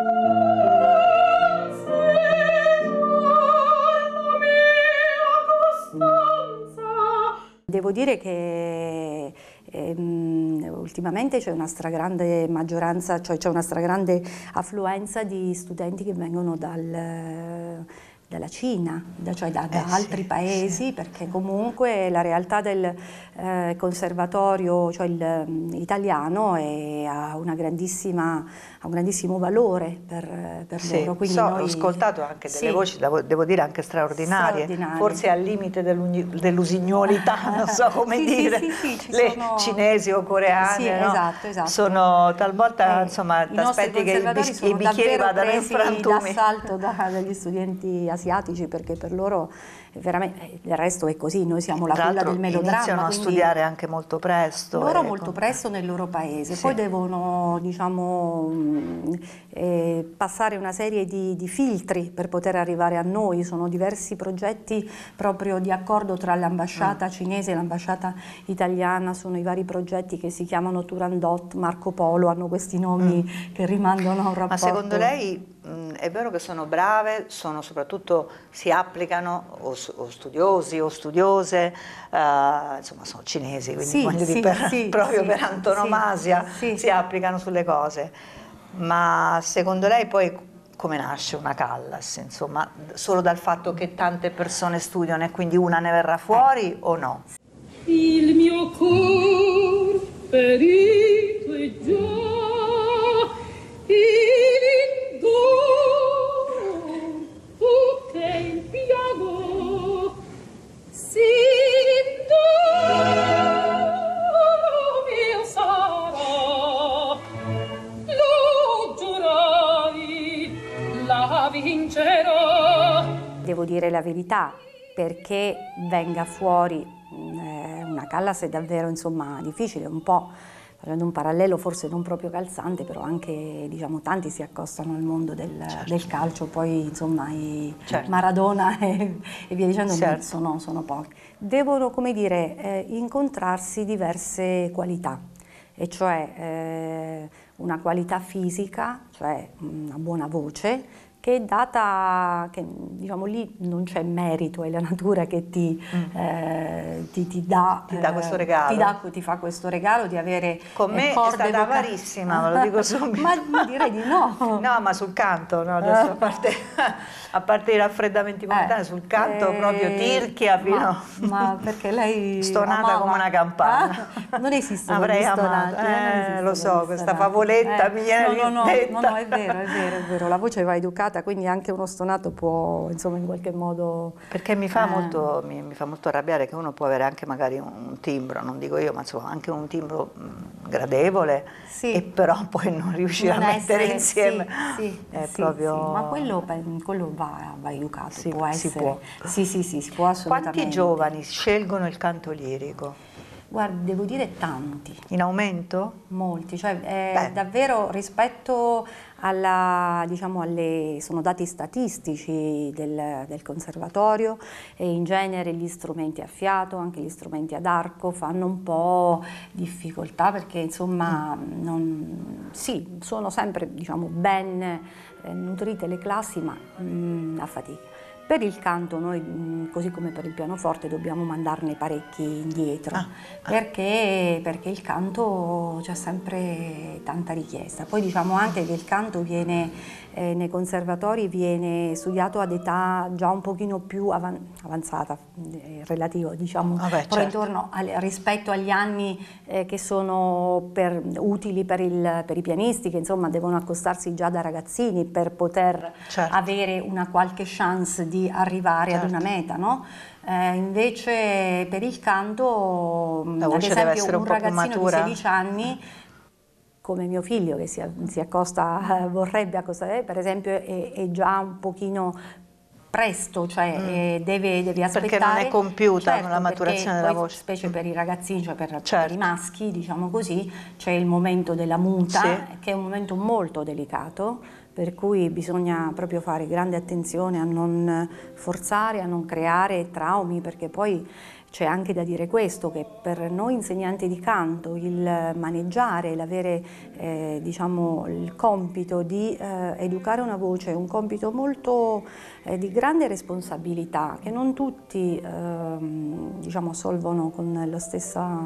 Devo dire che ehm, ultimamente c'è una stragrande maggioranza, cioè c'è una stragrande affluenza di studenti che vengono dal, dalla Cina, da, cioè da, da Eh, altri sì, paesi, sì. perché comunque la realtà del eh, conservatorio, cioè il, mm, italiano, è, ha, una grandissima, ha un grandissimo valore per, per Sì, loro. Quindi so, noi, ho ascoltato anche delle sì, voci, devo, devo dire anche straordinarie, straordinarie. forse al limite dell'ugni- dell'usignuolità, non so come Sì, sì, dire, sì, sì, ci le sono- cinesi o coreane, Sì, no? esatto, esatto. Sono talvolta, Eh, insomma, i ti nostri aspetti che i, conservatori bis- sono i bicchieri davvero vadano in presi frantumi. d'assalto da- dagli studenti asiatici, perché per loro è veramente, eh, del resto è così, noi siamo la Tra culla l'altro del melodramma. iniziano a quindi studiare anche molto presto. loro e molto con- presto nel loro paese, Sì. poi devono, diciamo, mh, eh, passare una serie di, di filtri per poter arrivare a noi. Sono diversi progetti proprio di accordo tra l'ambasciata Mm. cinese e l'ambasciata italiana, sono i vari progetti che si chiamano Turandot, Marco Polo, hanno questi nomi che rimandano a un rapporto. Ma secondo lei mh, è vero che sono brave, sono soprattutto, si applicano, o, s- o studiosi o studiose, eh, insomma sono cinesi, quindi Sì, voglio sì, dire, per- sì, proprio sì, per antonomasia sì, sì. si applicano sulle cose. Ma secondo lei poi come nasce una Callas? Insomma, solo dal fatto che tante persone studiano e quindi una ne verrà fuori o no? Il mio cor ferito è già in dor, tu che il piago si mio sarà, lo giurai, la vincerò. Devo dire la verità, perché venga fuori mh, eh, una Callas è davvero, insomma, difficile, un po', facendo un parallelo forse non proprio calzante, però anche, diciamo, tanti si accostano al mondo del, del calcio, poi insomma i Certo. Maradona e, e via dicendo Certo. sono, sono pochi. Devono, come dire, eh, incontrarsi diverse qualità, e cioè eh, una qualità fisica, cioè una buona voce, che è data, che diciamo lì non c'è merito, è la natura che ti, Mm. eh, ti, ti dà, Ti dà eh, questo regalo. ti, dà, ti fa questo regalo di avere Con me eh, è corde stata vocali. avarissima, ve lo dico subito. ma, ma direi di no. No, ma sul canto, no, adesso a parte, a parte i raffreddamenti momentanei, sul canto Eh, proprio tirchia fino... ma, ma perché lei Stonata amava- come una campana. Ah, non esistono Avrei gli amato, stonati, eh, non eh, esistono lo so, gli questa stonati. favoletta Eh, mi viene no, no, no, ristretta. no, no, è vero, è vero, è vero, la voce va educata, quindi anche uno stonato può, insomma, in qualche modo... Perché mi fa, eh, molto, mi, mi fa molto arrabbiare che uno può avere anche magari un, un timbro, non dico io, ma insomma anche un timbro mh, gradevole, Sì. e però poi non riuscire non a mettere essere- insieme. sì, sì, È sì, proprio... sì, ma quello, quello va, va educato, può si essere. può. Sì, sì, sì, si può assolutamente. Quanti giovani scelgono il canto lirico? Guardi, devo dire tanti. In aumento? Molti, cioè eh, davvero rispetto alla, diciamo, alle, sono dati statistici del, del conservatorio, e in genere gli strumenti a fiato, anche gli strumenti ad arco fanno un po' difficoltà, perché insomma non, sì, sono sempre, diciamo, ben eh, nutrite le classi, ma mh, a fatica. Per il canto noi, così come per il pianoforte, dobbiamo mandarne parecchi indietro, ah, ah. Perché, perché il canto c'è sempre tanta richiesta. Poi diciamo anche che il canto viene, eh, nei conservatori viene studiato ad età già un pochino più avan avanzata, eh, relativo, diciamo, Vabbè, però certo. intorno al, rispetto agli anni eh, che sono per, utili per, il, per i pianisti, che insomma devono accostarsi già da ragazzini per poter certo. avere una qualche chance di arrivare certo. ad una meta, no? Eh, invece per il canto, la ad esempio, un, un ragazzino di sedici anni come mio figlio, che si, si accosta, eh, vorrebbe accostare, per esempio, è, è già un pochino presto, cioè mm. eh, deve, deve aspettare, perché non è compiuta certo, la maturazione della voce, specie per i ragazzini, cioè per, certo. per i maschi, diciamo così, c'è il momento della muta, sì. che è un momento molto delicato, per cui bisogna proprio fare grande attenzione a non forzare, a non creare traumi, perché poi c'è anche da dire questo, che per noi insegnanti di canto il maneggiare, l'avere eh, diciamo, il compito di eh, educare una voce è un compito molto eh, di grande responsabilità, che non tutti eh, diciamo, assolvono con la stessa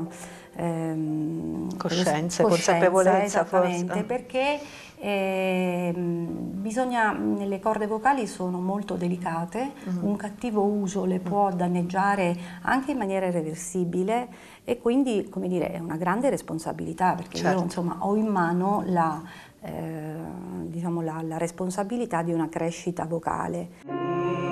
ehm, coscienza, coscienza, consapevolezza, esattamente, forse. perché Eh, bisogna, le corde vocali sono molto delicate, mm. un cattivo uso le può danneggiare anche in maniera irreversibile, e quindi, come dire, è una grande responsabilità, perché certo. io insomma ho in mano la, eh, diciamo la, la responsabilità di una crescita vocale.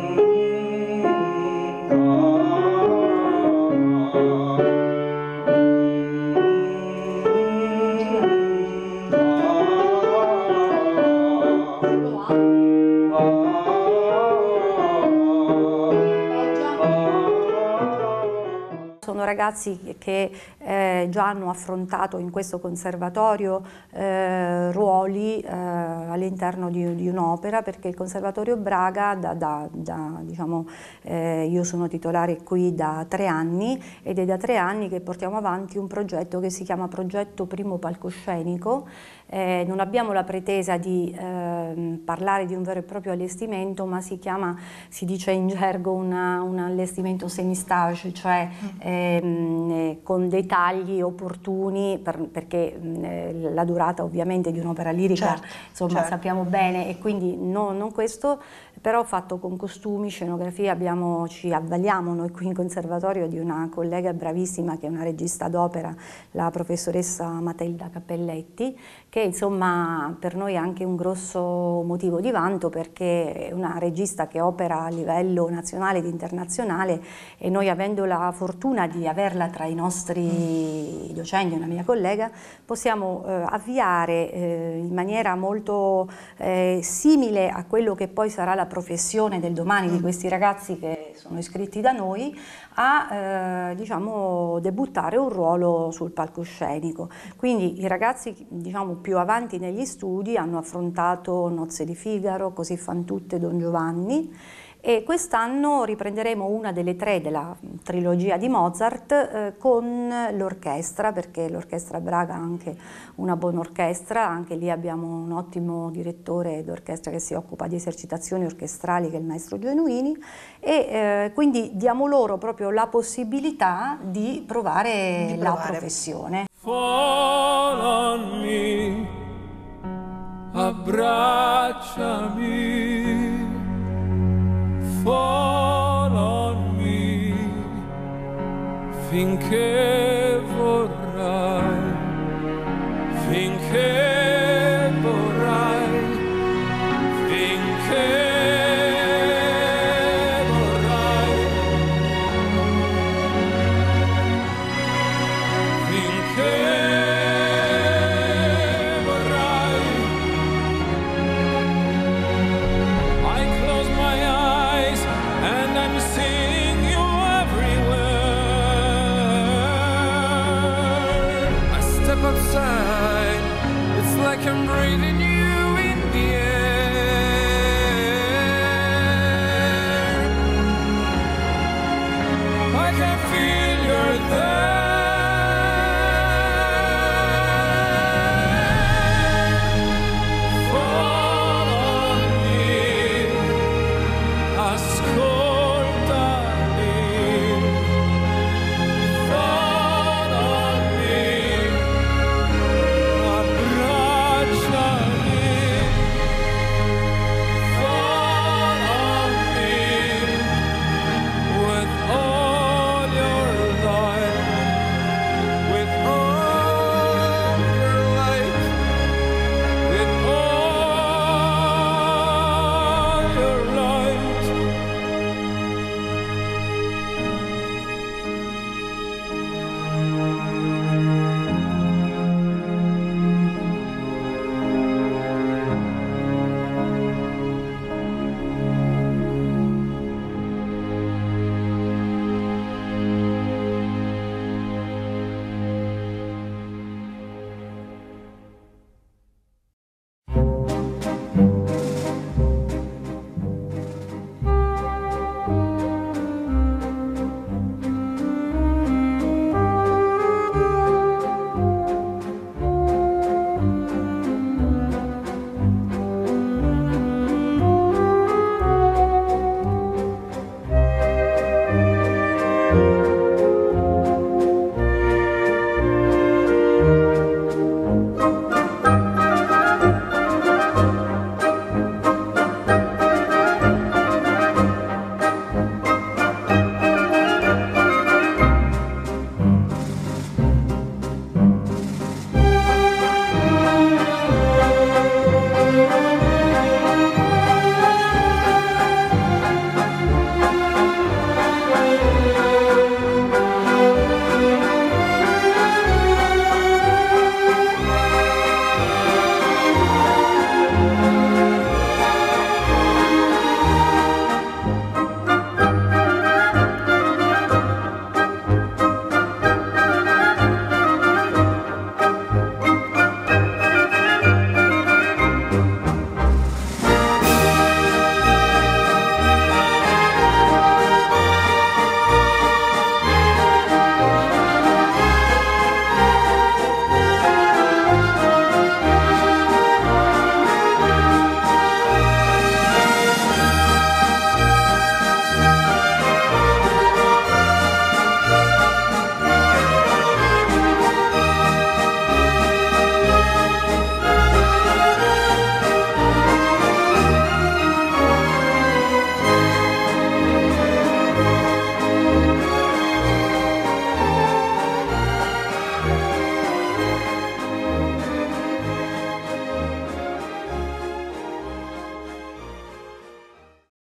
Sono ragazzi che eh, già hanno affrontato in questo conservatorio eh, ruoli eh, all'interno di, di un'opera, perché il Conservatorio Braga, da, da, da, diciamo, eh, io sono titolare qui da tre anni, ed è da tre anni che portiamo avanti un progetto che si chiama Progetto Primo Palcoscenico. Eh, non abbiamo la pretesa di eh, parlare di un vero e proprio allestimento, ma si chiama, si dice in gergo, una, un allestimento semi-stage, cioè ehm, con dei tagli opportuni, per, perché eh, la durata ovviamente di un'opera lirica, certo, insomma, certo. sappiamo bene, e quindi no, non questo, però fatto con costumi, scenografia. Abbiamo, ci avvaliamo noi qui in conservatorio di una collega bravissima che è una regista d'opera, la professoressa Matilda Cappelletti, che insomma per noi è anche un grosso motivo di vanto, perché è una regista che opera a livello nazionale ed internazionale, e noi, avendo la fortuna di averla tra i nostri docenti, una mia collega, possiamo eh, avviare eh, in maniera molto eh, simile a quello che poi sarà la professione del domani di questi ragazzi che sono iscritti da noi, a eh, diciamo, debuttare un ruolo sul palcoscenico. Quindi i ragazzi, diciamo, più avanti negli studi hanno affrontato Nozze di Figaro, Così fan tutte, Don Giovanni, e quest'anno riprenderemo una delle tre della trilogia di Mozart eh, con l'orchestra, perché l'Orchestra Braga ha anche una buona orchestra, anche lì abbiamo un ottimo direttore d'orchestra che si occupa di esercitazioni orchestrali, che è il maestro Genuini, e eh, quindi diamo loro proprio la possibilità di provare, di provare. la professione. Fall on me, abbracciami. Fall on me, finché vorrai, finché vorrai, finché vorrai, finché vorrai. I close my eyes and I'm seeing you everywhere. like I'm breathing you in the air.